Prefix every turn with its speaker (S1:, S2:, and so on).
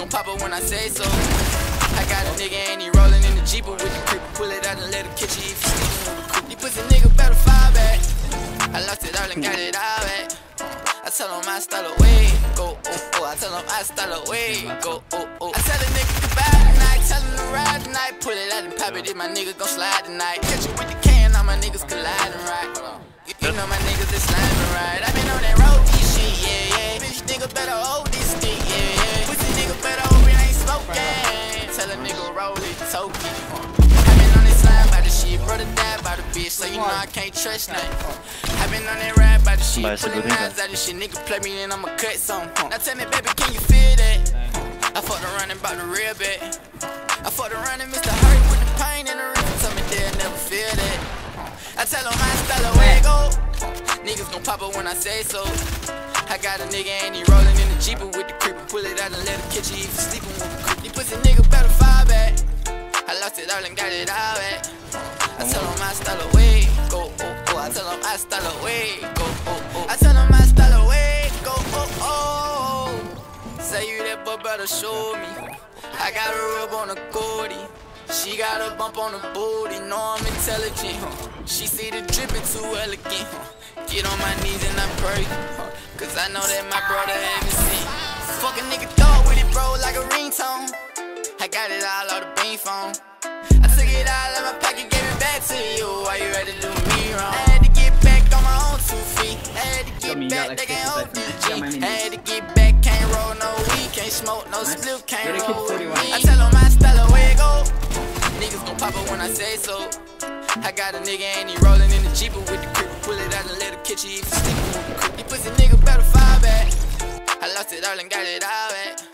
S1: pop it when I say so. I got a nigga and he rollin' in the Jeeper with the creeper. Pull it out and let him catch you if you sleepin' with a creep. He pussy nigga better fall back. I lost it all and got it all back. I tell him I style away, go oh oh. I tell him I style away, go oh oh. I tell a nigga goodbye tonight, tell him to ride tonight. Pull it out and pop it, if my nigga gon' slide tonight. Catch you with the can, all my niggas colliding right. You know my niggas is sliding right. I been on that road, this shit, yeah yeah. Bitch nigga better hold this stick, yeah yeah. Pussy nigga better hope it ain't smoking. Tell a nigga roll it, token. I been on this slide by the shit, brother died by the bitch, so you know I can't trust nothing. I been on that ride by the shit, pulling knives out of shit. Nigga play me and I'ma cut some. Now tell me, baby, can you feel that? I fucked around and bought the real bet. I fucked around and missed the hurt with the pain and the rhythm. Tell me they'll never feel that. I tell them I style away, go. Niggas gon' pop up when I say so. I got a nigga and he rollin' in the Jeeper with the creeper. Pull it out and let him catch you if you sleepin' with the creep. You pussy nigga better fall back. I lost it all and got it all back. I tell him I style away, go oh oh. I tell him I style away, go oh oh. I tell him I style away, go oh oh. Say you that boy better show me. I got a rub on the goldie. She got a bump on the booty, know I'm intelligent, She see the drippin' too elegant, Get on my knees and I pray, Cause I know that my brother haven't seen. Fuck a nigga thought with it, bro, like a ringtone. I got it all on the beam phone. I took it all out my pocket, gave it back to you. Why you had to do me wrong? I had to get back on my own 2 feet. I had to get back, they can't hold DG. I had to get back, can't roll no weed, can't smoke no split, can't roll with me. I tell them I style away, go. Niggas gon' pop up when I say so. I got a nigga and he rollin' in the Jeeper with the creeper. Pull it out and let him catch you if you sleepin' with the creep. You pussy nigga better fall back. I lost it all and got it all back.